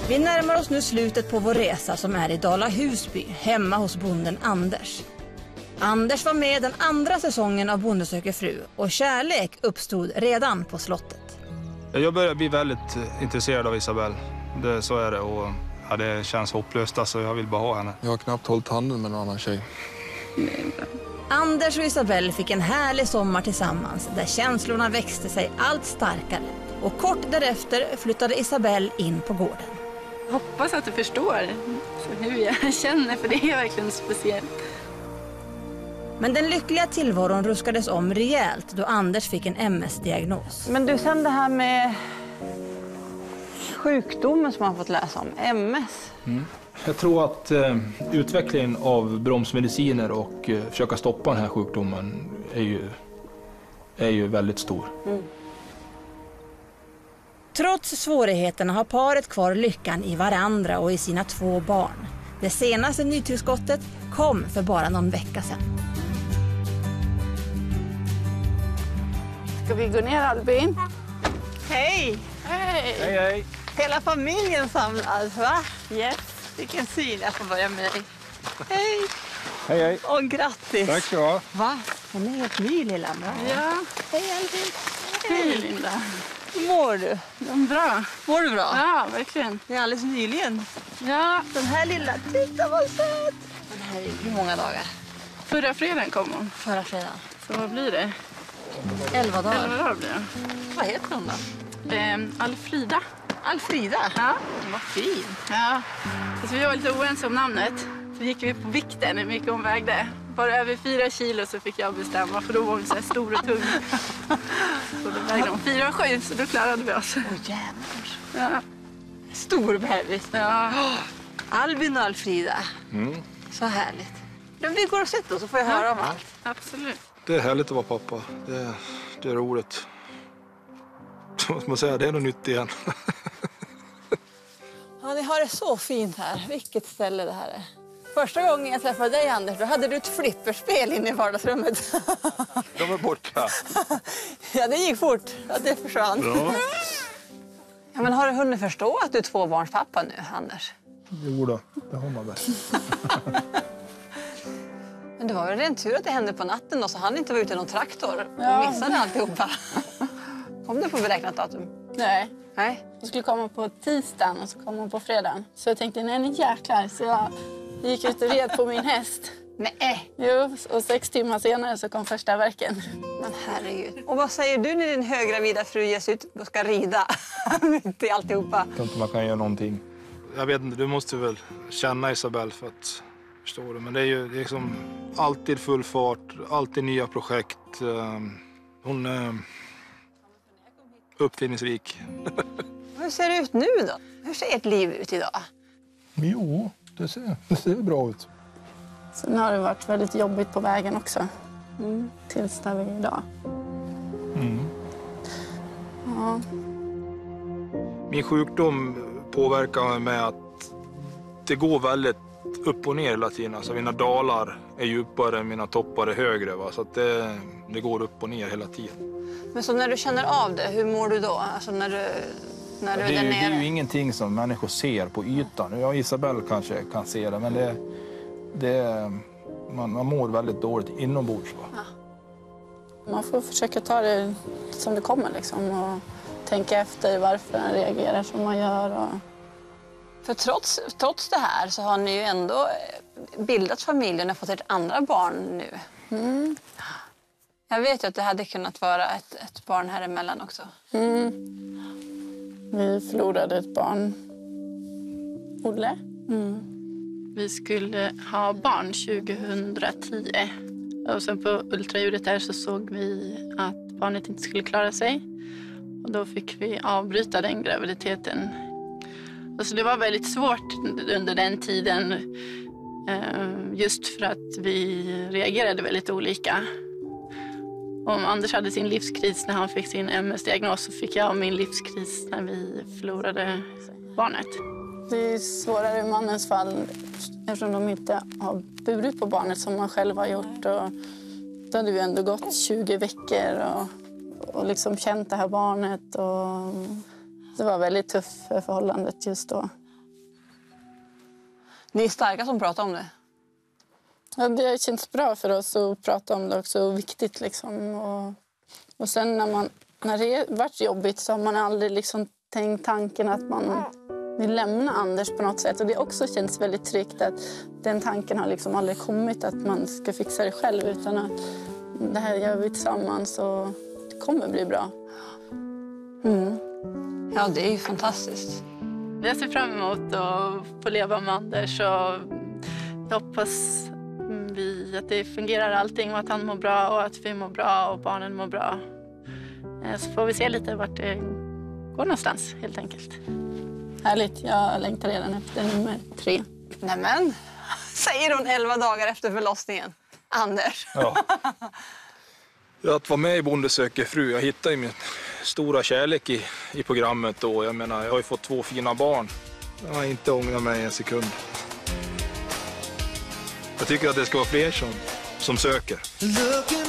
Vi närmar oss nu slutet på vår resa som är i Dala Husby, hemma hos bonden Anders. Anders var med den andra säsongen av Bonde söker fru och kärlek uppstod redan på slottet. Jag börjar bli väldigt intresserad av Isabelle. Så är det, och ja, det känns hopplöst, alltså jag vill bara ha henne. Jag har knappt hållit handen med någon annan tjej. Anders och Isabelle fick en härlig sommar tillsammans där känslorna växte sig allt starkare. Och kort därefter flyttade Isabelle in på gården. Jag hoppas att du förstår hur jag känner, för det är verkligen speciellt. Men den lyckliga tillvaron ruskades om rejält då Anders fick en MS-diagnos. Men du, sen det här med sjukdomen som man fått läsa om, MS. Jag tror att utvecklingen av bromsmediciner och försöka stoppa den här sjukdomen är ju väldigt stor. Trots svårigheterna har paret kvar lyckan i varandra och i sina 2 barn. Det senaste nytillskottet kom för bara någon vecka sedan. Ska vi gå ner, Albin? Hej! Hej! Hej, hej! Hela familjen samlas, va? Yes. Vilken syn, jag får börja med dig. Hej! Hej, hej! Och grattis! Tack ska du ha. Va? Den är helt ny, lilla. Ja. Hej, Albin! Hej, Linda. Hur mår du? Bra. Mår du bra? Ja, verkligen. Det är alldeles nyligen. Ja. Den här lilla, titta vad söt! Den här är hur många dagar? Förra fredagen kom hon. Förra fredagen. Så vad blir det? 11 dagar. 11 dagar blir det. Vad heter hon då? Alfrida. Alfrida? Ja. Vad fin. Ja. Alltså, vi var lite oense om namnet. Så gick vi på vikten, hur mycket hon vägde. Bara över 4 kilo så fick jag bestämma, för då var hon så här stor och tung. Så då vägde hon 4,7, så då klarade vi oss. Jävlar. Ja. Stor bebis. Ja. Albin och Alfrida. Så härligt. Men vi går och sätter oss så får jag höra om allt. Absolut. Det är härligt att vara pappa. Det är roligt. Måste man säga, det är något nytt igen. Ja, ni har det så fint här. Vilket ställe det här är. Första gången jag träffade dig, Anders, då hade du ett flipperspel inne i vardagsrummet. De är borta. Ja, det gick fort. Ja, det försvann. Ja. Ja, men har du hunnit förstå att du är 2-barnspappa nu, Anders? Jo då, det har man väl. Men det var väl rent tur att det hände på natten då, så han inte var ute i någon traktor och missade alltihopa. Kom du på beräknat datum? Nej. Nej. Jag skulle komma på tisdagen och så kom hon på fredagen. Så jag tänkte, nej jäklar. Så jag gick ut och red på min häst. Nej. Jo, och 6 timmar senare så kom första verken. Men herregud. Och vad säger du när din höggravida fru ger sig ut och ska rida mitt i alltihopa? Jag tror inte man kan göra någonting. Jag vet inte, du måste väl känna Isabelle för att förstå det. Men det är ju liksom alltid full fart, alltid nya projekt. Hon är uppfinningsrik. Hur ser det ut nu då? Hur ser ert liv ut idag? Jo, det ser bra ut. Sen har det varit väldigt jobbigt på vägen också. Tills där vi är idag. Ja. Min sjukdom påverkar mig med att det går väldigt upp och ner hela tiden. Alltså mina dalar är djupare, mina toppar är högre. Va? Så att det går upp och ner hela tiden. Men så när du känner av det, hur mår du då? Alltså när du är där nere? Det är ju ingenting som människor ser på ytan. Jag och Isabelle kanske kan se det, men man mår väldigt dåligt inombords. Ja. Man får försöka ta det som det kommer liksom, och tänka efter varför man reagerar som man gör. Och... För trots det här så har ni ju ändå bildat familjen och fått ett andra barn nu. Jag vet ju att det hade kunnat vara ett barn här emellan också. Vi förlorade ett barn, Olle. Vi skulle ha barn 2010. Och sen på ultraljudet där så såg vi att barnet inte skulle klara sig. Och då fick vi avbryta den graviditeten. Alltså det var väldigt svårt under den tiden. Just för att vi reagerade väldigt olika. Om Anders hade sin livskris när han fick sin MS-diagnos, så fick jag min livskris när vi förlorade barnet. Det är svårare i mannens fall eftersom de inte har burit på barnet som man själv har gjort. Och då hade vi ändå gått 20 veckor och liksom känt det här barnet. Och det var väldigt tufft för förhållandet just då. Ni är starka som pratar om det. Ja, det har känts bra för oss att prata om det också, och viktigt liksom. Och sen när det varit jobbigt så har man aldrig liksom tänkt tanken att man vill lämna Anders på något sätt. Och det också känns väldigt tryggt att den tanken har liksom aldrig kommit att man ska fixa det själv, utan att det här gör vi tillsammans och det kommer bli bra. Mm. Ja, det är ju fantastiskt. Jag ser fram emot att få leva med Anders, och jag hoppas att det fungerar allting och att han mår bra och att vi mår bra och barnen mår bra. Så får vi se lite vart det går någonstans helt enkelt. Härligt, jag längtar redan efter nummer 3. Nämen, säger hon 11 dagar efter förlossningen. Anders. Ja. Att vara med i Bonde söker fru, jag hittade ju min stora kärlek i programmet då. Jag menar, jag har ju fått 2 fina barn. Jag har inte ångrat mig en sekund. Jag tycker att det ska vara fler som söker.